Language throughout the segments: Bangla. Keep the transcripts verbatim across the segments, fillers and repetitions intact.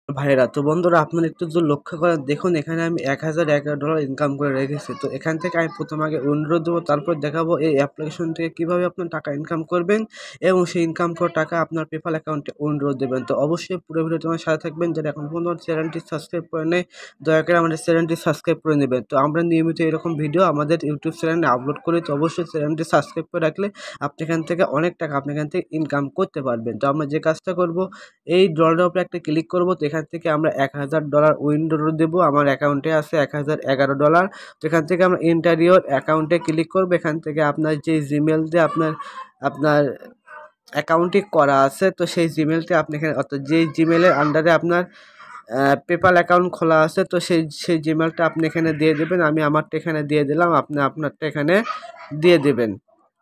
ভাইরা তো বন্ধুরা আপনারা একটু যদি লক্ষ্য করেন দেখুন এখানে আমি এক হাজার এগারো ডলার ইনকাম করে রেখেছি। তো এখান থেকে আমি প্রথম আগে অনুরোধ দেবো, তারপর দেখাবো এই অ্যাপ্লিকেশন থেকে কীভাবে আপনার টাকা ইনকাম করবেন এবং সেই ইনকাম করা টাকা আপনার পেপাল অ্যাকাউন্টে অনুরোধ দেবেন। তো অবশ্যই পুরো ভিডিও তোমার সাথে থাকবেন, যারা এখন পর্যন্ত আমার চ্যানেলটি সাবস্ক্রাইব করে নেয় দয়া করে আমাদের চ্যানেলটি সাবস্ক্রাইব করে নেবেন। তো আমরা নিয়মিত এরকম ভিডিও আমাদের ইউটিউব চ্যানেলে আপলোড করি, তো অবশ্যই চ্যানেলটি সাবস্ক্রাইব করে রাখলে আপনি এখান থেকে অনেক টাকা আপনি এখান থেকে ইনকাম করতে পারবেন। তো আমরা যে কাজটা করব, এই ডলারের উপরে একটা ক্লিক করব। তো এখান থেকে আমরা এক হাজার ডলার উইন্ডো দেবো। আমার অ্যাকাউন্টে আছে এক হাজার এগারো ডলার। তো এখান থেকে আমরা ইন্টারিয়র অ্যাকাউন্টে ক্লিক করবো। এখান থেকে আপনার যে জিমেল দিয়ে আপনার আপনার অ্যাকাউন্টটি করা আছে, তো সেই জিমেলটি আপনি এখানে, অর্থাৎ যেই জিমেলের আন্ডারে আপনার পেপাল অ্যাকাউন্ট খোলা আছে, তো সেই সেই জিমেলটা আপনি এখানে দিয়ে দেবেন। আমি আমারটা এখানে দিয়ে দিলাম, আপনি আপনারটা এখানে দিয়ে দেবেন।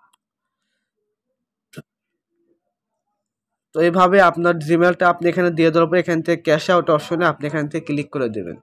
তো এইভাবে আপনার জিমেলটা আপনি এখানে দিয়ে দেওয়ার পর এখান থেকে ক্যাশ আউট অপশনে আপনি এখান থেকে ক্লিক করে দেবেন।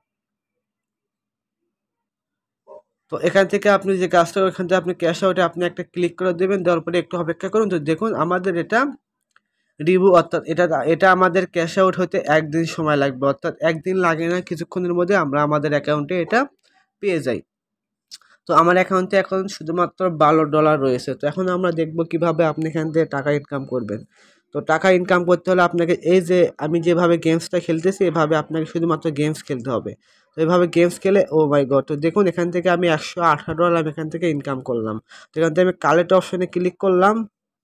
তো এখান থেকে আপনি যে কাজটা, ওখান থেকে আপনি ক্যাশ আউটে আপনি একটা ক্লিক করে দেবেন। দেওয়ার পরে একটু অপেক্ষা করুন। তো দেখুন আমাদের এটা রিভিউ, অর্থাৎ এটা এটা আমাদের ক্যাশ আউট হতে একদিন সময় লাগবে, অর্থাৎ একদিন লাগে না, কিছুক্ষণের মধ্যে আমরা আমাদের অ্যাকাউন্টে এটা পেয়ে যাই। তো আমার অ্যাকাউন্টে এখন শুধুমাত্র বারো ডলার রয়েছে। তো এখন আমরা দেখব কিভাবে আপনি এখান থেকে টাকা ইনকাম করবেন। তো টাকা ইনকাম করতে হলে আপনাকে এই যে আমি যেভাবে গেমসটা খেলতেছি, এভাবে আপনাকে শুধুমাত্র গেমস খেলতে হবে। তো এভাবে গেমস খেলে, ও মাই গড, তো দেখুন এখান থেকে আমি একশো আঠারো ডলার আমি এখান থেকে ইনকাম করলাম। তো এখান থেকে আমি কালেক্ট অপশনে ক্লিক করলাম।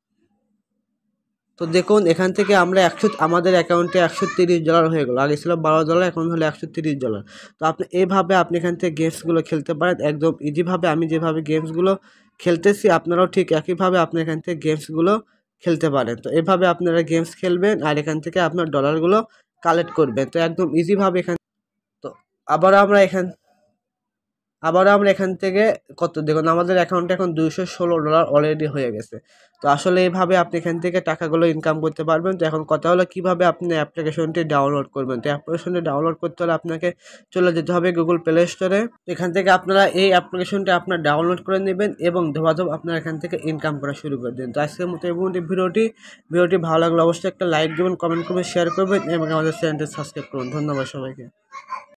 তো দেখুন এখান থেকে আমরা একশো, আমাদের অ্যাকাউন্টে একশো তিরিশ ডলার হয়ে গেলো। আগে ছিল বারো ডলার, এখন হলো একশো তিরিশ ডলার। তো আপনি এইভাবে আপনি এখান থেকে গেমসগুলো খেলতে পারেন একদম ইজিভাবে। আমি যেভাবে গেমসগুলো খেলতেছি আপনারাও ঠিক একইভাবে আপনি এখান থেকে গেমসগুলো খেলতে পারেন। তো এভাবে আপনারা গেমস খেলবেন আর এখান থেকে আপনার ডলারগুলো কালেক্ট করবেন। তো একদম ইজিভাবে এখান, তো আবার আমরা এখান আবারও আমরা এখান থেকে কত দেখুন আমাদের অ্যাকাউন্টে এখন দুইশো ষোলো ডলার অলরেডি হয়ে গেছে। তো আসলে এইভাবে আপনি এখান থেকে টাকাগুলো ইনকাম করতে পারবেন। তো এখন কথা হলো কীভাবে আপনি অ্যাপ্লিকেশনটি ডাউনলোড করবেন। তো অ্যাপ্লিকেশনটি ডাউনলোড করতে হলে আপনাকে চলে যেতে হবে গুগল প্লে স্টোরে। এখান থেকে আপনারা এই অ্যাপ্লিকেশনটি আপনার ডাউনলোড করে নেবেন এবং ধবাধব আপনারা এখান থেকে ইনকাম করা শুরু করে দেন। তো আজকের মতো এই ভিডিওটি ভিডিওটি ভালো লাগলে অবশ্যই একটা লাইক দেবেন, কমেন্ট করবেন, শেয়ার করবেন এবং আমাদের চ্যানেলটি সাবস্ক্রাইব করুন। ধন্যবাদ সবাইকে।